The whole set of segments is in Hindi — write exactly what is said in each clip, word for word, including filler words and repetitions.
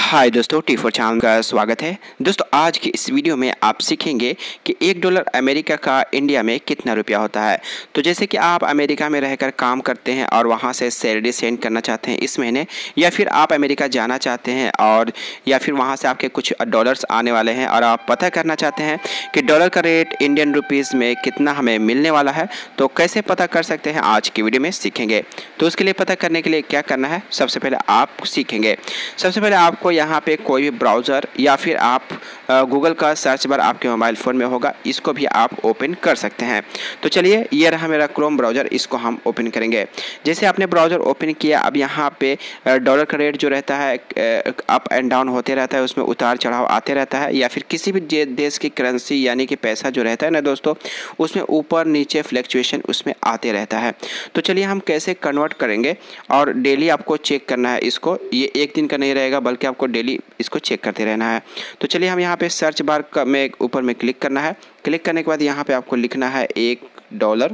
हाय दोस्तों, टी फोर चैनल का स्वागत है। दोस्तों आज की इस वीडियो में आप सीखेंगे कि एक डॉलर अमेरिका का इंडिया में कितना रुपया होता है। तो जैसे कि आप अमेरिका में रहकर काम करते हैं और वहां से सैलरी सेंड करना चाहते हैं इस महीने, या फिर आप अमेरिका जाना चाहते हैं और या फिर वहां से आपके कुछ डॉलर्स आने वाले हैं और आप पता करना चाहते हैं कि डॉलर का रेट इंडियन रुपीज़ में कितना हमें मिलने वाला है, तो कैसे पता कर सकते हैं आज की वीडियो में सीखेंगे। तो उसके लिए पता करने के लिए क्या करना है, सबसे पहले आप सीखेंगे। सबसे पहले आपको यहाँ पे कोई भी ब्राउज़र या फिर आप गूगल का सर्च बार आपके मोबाइल फ़ोन में होगा, इसको भी आप ओपन कर सकते हैं। तो चलिए, ये रहा मेरा क्रोम ब्राउज़र, इसको हम ओपन करेंगे। जैसे आपने ब्राउज़र ओपन किया, अब यहाँ पे डॉलर का रेट जो रहता है अप एंड डाउन होते रहता है, उसमें उतार चढ़ाव आते रहता है, या फिर किसी भी देश की करेंसी यानी कि पैसा जो रहता है ना दोस्तों, उसमें ऊपर नीचे फ्लक्चुएशन उसमें आते रहता है। तो चलिए हम कैसे कन्वर्ट करेंगे, और डेली आपको चेक करना है इसको। ये एक दिन का नहीं रहेगा बल्कि आपको डेली इसको चेक करते रहना है। तो चलिए हम यहाँ पे सर्च बार में ऊपर में क्लिक करना है। क्लिक करने के बाद यहाँ पे आपको लिखना है एक डॉलर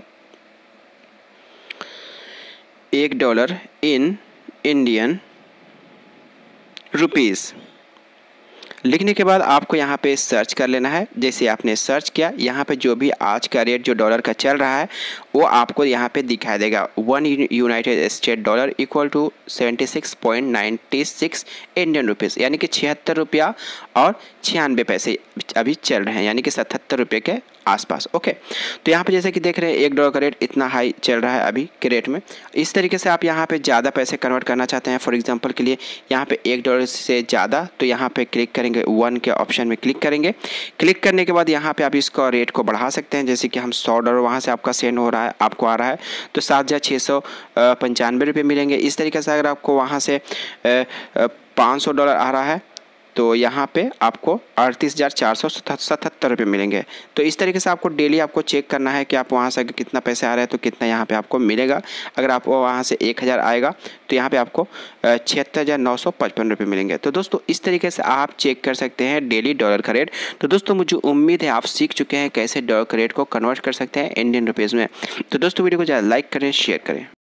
एक डॉलर इन इंडियन रुपीज़। लिखने के बाद आपको यहाँ पे सर्च कर लेना है। जैसे आपने सर्च किया, यहाँ पे जो भी आज का रेट जो डॉलर का चल रहा है वो आपको यहाँ पे दिखाई देगा। One United State dollar equal to seventy six point ninety six Indian rupees, यानी कि छिहत्तर रुपया और छियानवे पैसे अभी चल रहे हैं, यानी कि सतहत्तर रुपये के आसपास। ओके, तो यहाँ पे जैसे कि देख रहे हैं एक डॉलर का रेट इतना हाई चल रहा है अभी के रेट में। इस तरीके से आप यहाँ पे ज़्यादा पैसे कन्वर्ट करना चाहते हैं, फॉर एग्जांपल के लिए यहाँ पे एक डॉलर से ज़्यादा, तो यहाँ पे क्लिक करेंगे, वन के ऑप्शन में क्लिक करेंगे। क्लिक करने के बाद यहाँ पे आप इसको रेट को बढ़ा सकते हैं। जैसे कि हम सौ डॉलर वहाँ से आपका सेंड हो रहा है, आपको आ रहा है तो सात हज़ार छः सौ पंचानवे रुपये मिलेंगे। इस तरीके से अगर आपको वहाँ से पाँच सौ डॉलर आ रहा है तो यहाँ पे आपको अड़तीस हज़ार चार सौ सतहत्तर रुपये मिलेंगे। तो इस तरीके से आपको डेली आपको चेक करना है कि आप वहाँ से कितना पैसे आ रहा है तो कितना यहाँ पे आपको मिलेगा। अगर आपको वहाँ से एक हज़ार आएगा तो यहाँ पे आपको छिहत्तर हज़ार नौ सौ पचपन रुपये मिलेंगे। तो दोस्तों इस तरीके से आप चेक कर सकते हैं डेली डॉलर का रेट। तो दोस्तों मुझे उम्मीद है आप सीख चुके हैं कैसे डॉलर का रेट को कन्वर्ट कर सकते हैं इंडियन रुपीज़ में। तो दोस्तों वीडियो को ज़्यादा लाइक करें, शेयर करें।